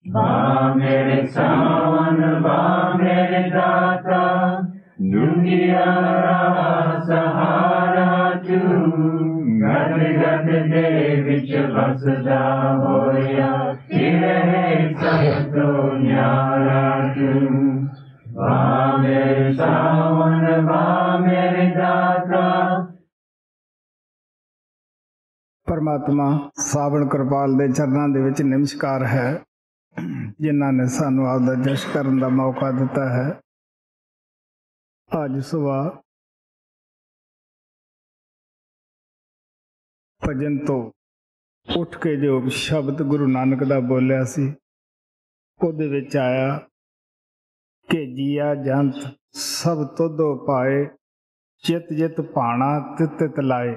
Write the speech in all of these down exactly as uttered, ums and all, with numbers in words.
वाह मेरे सावन, वाह मेरे दाता, दुनिया रा सहारा तू, गद गद दे विच बसदा होया, रहे सब तो न्यारा तू। वाह मेरे सावन, वाह मेरे दाता। परमात्मा सावन कृपाल दे चरनां दे विच नमस्कार है, जिन्हां ने सानू आपदा जश करन दा मौका दिता है। अज सुबह भजन तो उठ के जो शब्द गुरु नानक दा बोलिया सी, उहदे विच आया कि जिया जंत सब तुधो पाए, चित जित पाना तित तित लाए।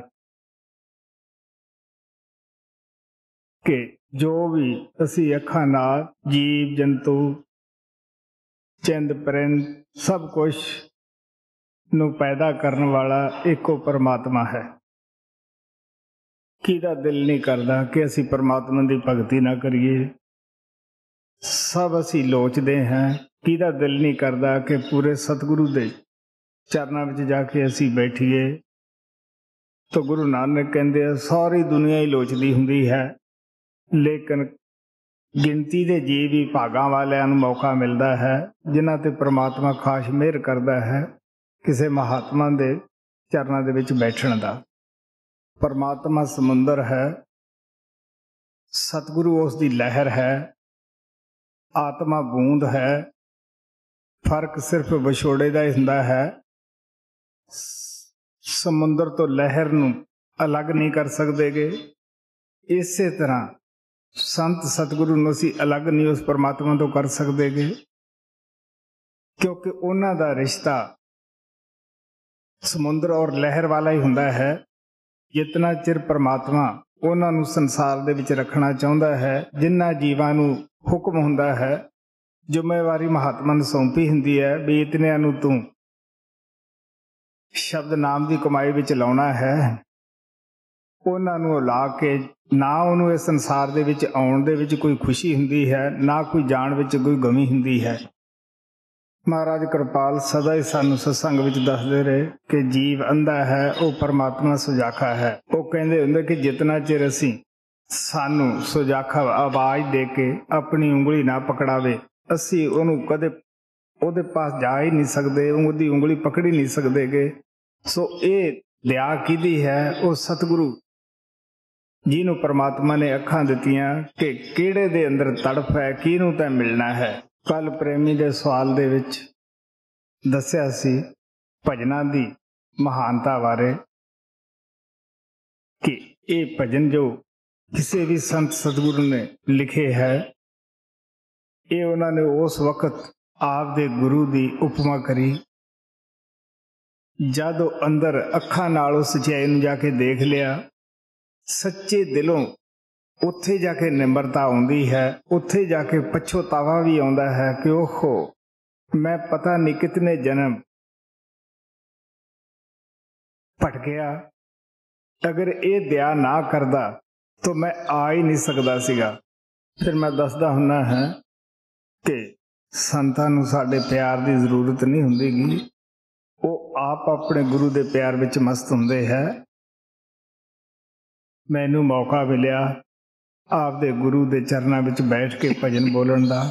कि जो भी असी अखां नाल जीव जंतु चिंद परिंद सब कुछ नू पैदा करने वाला एको परमात्मा है। किदा दिल नहीं करदा कि असी परमात्मा की भगती ना करिए। सब असी लोचदे हैं, किदा दिल नहीं करदा कि पूरे सतगुरु दे चरनां विच जाके असी बैठीए। तो गुरु नानक कहंदे आ सारी दुनिया ही लोचदी हुंदी है, लेकिन गिनती दे जीव ही भागां वालियां नूं मौका मिलदा है, जिन्हां ते परमात्मा खास मेहर करदा है किसी महात्मा दे चरनां दे विच बैठण दा। परमात्मा समुंदर है, सतगुरु उस दी लहर है, आत्मा बूंद है। फर्क सिर्फ विछोड़े दा ही हुंदा है। समुंदर तो लहर नूं अलग नहीं कर सकदेगे। इसे तरह संत सतगुरु नूं असीं अलग नहीं उस परमात्मा तो कर सकदेगे, क्योंकि उन्हां दा रिश्ता समुंदर और लहर वाला ही हुंदा है। जितना चिर परमात्मा उन्हां नूं संसार दे विच रखना चाहुंदा है, जिन्हां जीवां नूं हुक्म हुंदा है, जिम्मेवारी महात्मा नूं सौंपी हुंदी है भी इतनियां नूं तूं शब्द नाम की कमाई विच लाउणा है, उन्हां नूं ला के ना उन्होंने इस संसार दे विच आउण दे विच कोई खुशी हुंदी है, ना कोई जाण विच कोई गमी हुंदी है। महाराज कृपाल सदा ही सानू सत्संग विच दसदे रहे कि जीव अंधा है, वो परमात्मा सुजाखा है। वो कहंदे हुंदे कि जितना चिर असीं सानू सुजाखा आवाज़ दे के अपनी उंगली ना पकड़ावे, असीं उहनूं कदे उहदे पास जा ही नहीं सकदे, उहदी उंगली पकड़ ही नहीं सकदेगे। सो ये दया किहदी है? वो सतगुरु जिन्हों परमात्मा ने अखां दित्तियां कि किहड़े दे अंदर तड़फ है, किहनूं तैं मिलना है। कल प्रेमी दे सवाल दे विच दस्सिया सी भजनां दी महानता बारे कि ये भजन जो किसी भी संत सतगुरु ने लिखे है, ये उन्होंने उस वक्त आप दे गुरु दी उपमा करी जद अंदर अखां नाल उस सच्चाई नूं जाके देख लिया। सच्चे दिलों उत्थे जाके निम्रता आउंदी है, उत्थे जाके पछोतावा भी आउंदा है कि ओहो मैं पता नहीं कितने जन्म भटकिया, अगर ये दया ना करदा तो मैं आ ही नहीं सकदा सीगा। फिर मैं दसदा हुन्ना है कि संतां नूं साडे प्यार की जरूरत नहीं हुंदी, वो आप अपने गुरु दे प्यार विच मस्त हुंदे है। मैनू मौका मिलिया आप दे गुरु दे चरनां विच बैठ के भजन बोलण दा,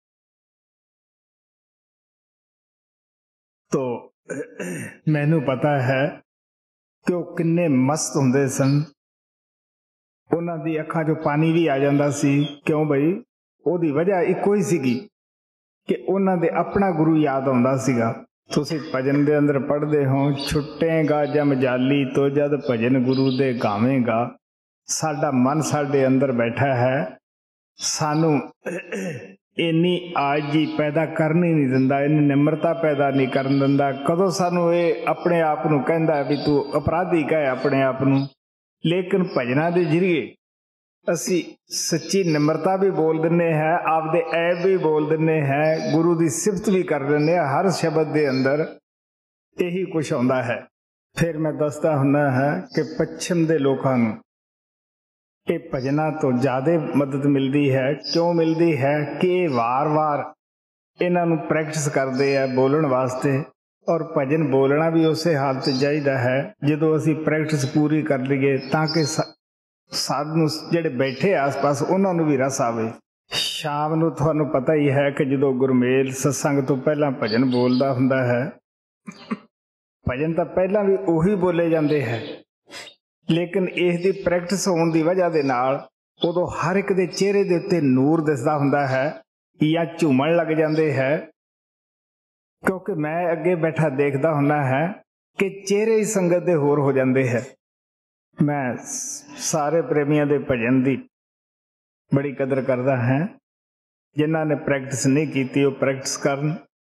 तो मैनू पता है कि वो किन्ने मस्त हुंदे सन। उन्हां दी अखां चों पानी भी आ जांदा सी। क्यों बई? उहदी वजह इक्को ही सीगी कि उन्हां दे अपना गुरु याद आउंदा सीगा। तुसीं भजन दे अंदर पढ़दे हो, छुट्टेगा जम जाली तो जद भजन गुरु दे गावेगा। साडा मन साडे अंदर बैठा है, सानू इन्नी आजी पैदा करनी नहीं दिंदा, इन्नी निम्रता पैदा नहीं करन दिंदा। कदों सानू ये अपने आप नूं कहंदा भी तू अपराधी कहे अपने आप नूं, लेकिन भजना दे जरिए असी सच्ची निम्रता भी बोल दिन्ने हैं, आपदे ऐब भी बोल दिन्ने हैं, गुरु की सिफत भी कर दिन्ने हैं। हर शब्द के अंदर यही कुछ आउंदा है। फिर मैं दसदा हुन्ना है कि पश्चिम के लोगों नूं ये भजना तो ज़्यादा मदद मिलती है। क्यों मिलती है कि वार वार इन्हां नूं प्रैक्टिस करते हैं बोलण वास्ते, और भजन बोलना भी उस हालत चाहिए है जो असी प्रैक्टिस पूरी कर लीए, ताकि सानू जिहड़े बैठे आस पास उन्होंने भी रस आवे। शाम नूं तुहानूं पता ही है कि जो गुरमेल सत्संग तो पहला भजन बोलता हुंदा है, भजन तो पहला भी उही बोले जाते हैं, लेकिन इस दी प्रैक्टिस होने की वजह दे नाल उदों हर एक दे चेहरे दे उत्ते नूर दिसदा हुंदा है या झूमण लग जाते हैं। क्योंकि मैं अगे बैठा देखता हुंदा है कि चेहरे ही संगत दे होर हो जाते हैं। मैं सारे प्रेमियों के भजन की बड़ी कदर करता है। जिन्हों ने प्रैक्टिस नहीं की वो प्रैक्टिस करन,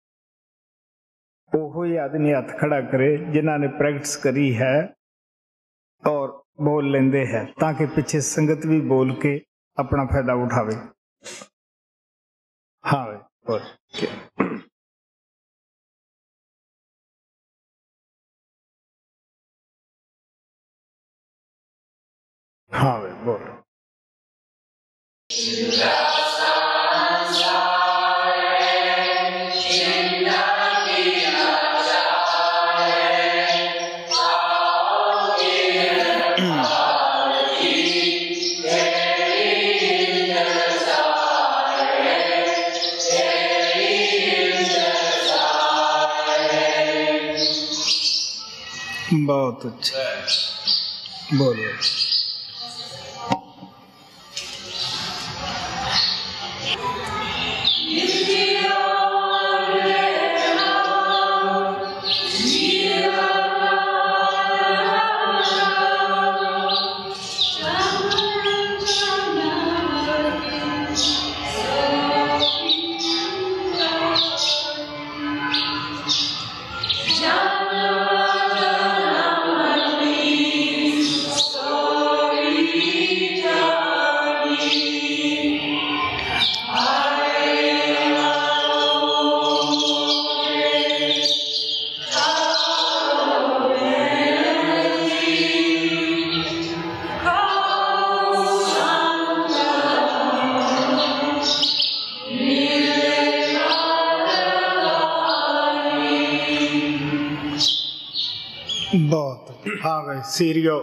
ओहो ही आदमी हथ खड़ा करे जिन्हों ने प्रैक्टिस करी है और बोल लेंदे हैं, ताकि पिछे संगत भी बोल के अपना फायदा उठावे। हाँ वे बोल हाँ वे बोल बहुत अच्छा बोलो। बहुत हाँ भाई सीरियो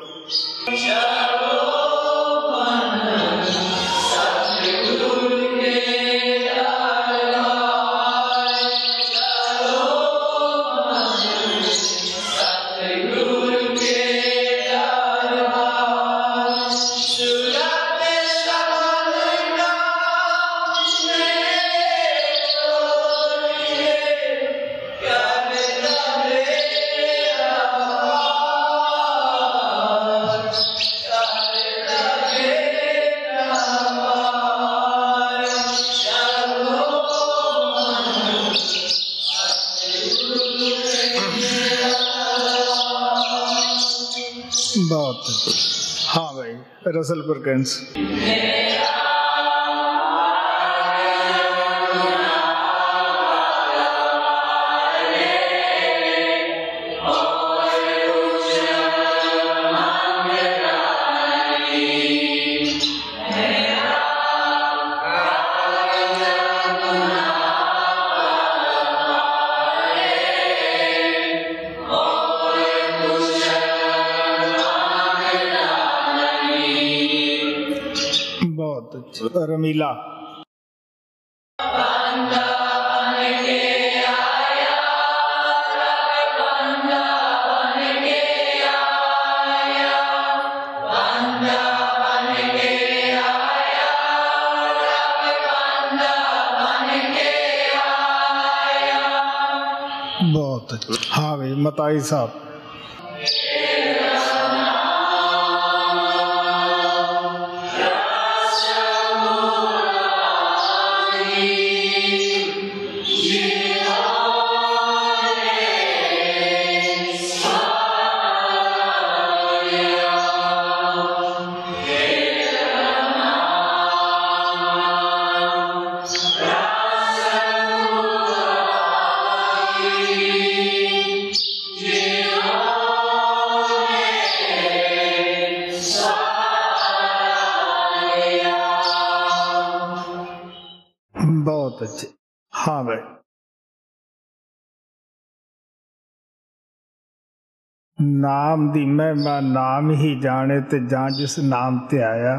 बहुत हाँ भाई रसलपुर कैंस रमीला बहुत अच्छा हाँ भाई मताई साहब Yeah. बहुत अच्छे। हाँ भाई, नाम दी महिमा नाम ही जाने ते जां जिस नाम ते आया,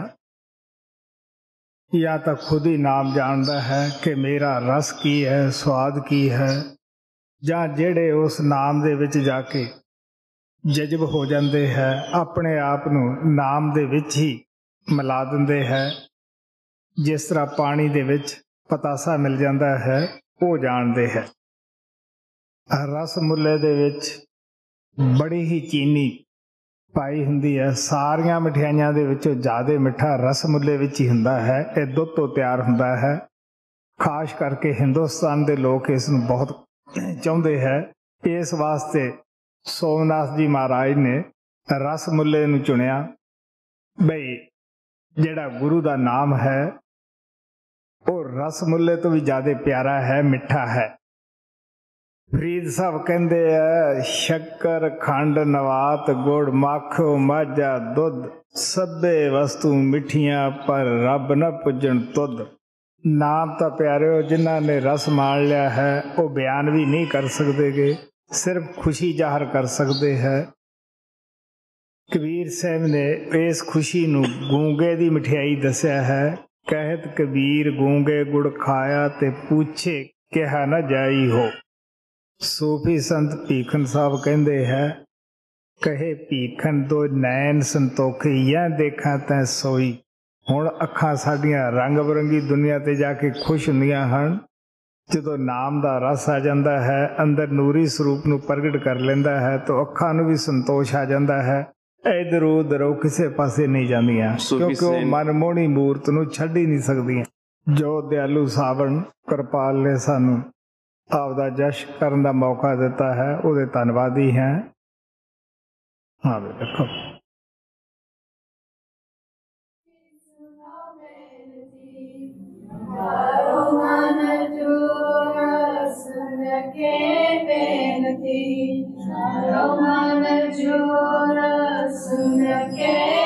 या तो खुद ही नाम जानता है कि मेरा रस की है, स्वाद की है, जां जेड़े उस नाम दे विच जाके जज्ब हो जाते हैं, अपने आप नूं नाम दे विच ही मिला दिंदे है। जिस तरह पानी दे विच पतासा मिल जाता है, वो जानते हैं। रस मुल्ले दे विच बड़ी ही चीनी पाई हुंदी है। सारियां मिठाइयां दे विचों ज़्यादा मिठा रस मुल्ले विच ही हुंदा है। यह दुध तो तैयार हुंदा है। खास करके हिंदुस्तान दे लोग इस नूं बहुत चाहुंदे है। इस वास्ते सोमनाथ जी महाराज ने रस मुल्ले नूं चुनिया बई जिहड़ा गुरु दा नाम है वो रस मुल्ले तो भी ज़्यादा प्यारा है, मिठा है। फरीद साहब कहते हैं, शक्कर खंड नवात गुड़ माखो माझा दुध सभे वस्तु मिठियां पर रब न पुजन तुद। नाम तो प्यारे हो जिन्हों ने रस मान लिया है वो बयान भी नहीं कर सकते गे, सिर्फ खुशी जाहिर कर सकते हैं। कबीर साहब ने इस खुशी नूं गूंगे दी मिठाई दसिया है। कहत कबीर गूंगे गुड़ खाया ते पूछे कहा न जाई हो। सूफी संत भीखन साहब कहते हैं, कहे भीखन दो नैन संतोखे या देखा तै सोई। हुण अखां साडियां रंग बिरंगी दुनिया ते जाके खुश हुंदियां हन। जदों नाम दा रस आ जाता है, अंदर नूरी स्वरूप नूं प्रगट कर लेंदा है, तो अखां नूं भी संतोष आ जाता है। इधर उधर किसी पासे नहीं जांदियां, क्योंकि वो मनमोहनी मूर्त नूं छड्ड ही नहीं सकदियां। जो दयालु सावण कृपाल ने सानूं आपदा जश करन दा मौका दिता है, उहदे धन्नवादी हैं। हाँ देखो, सुन के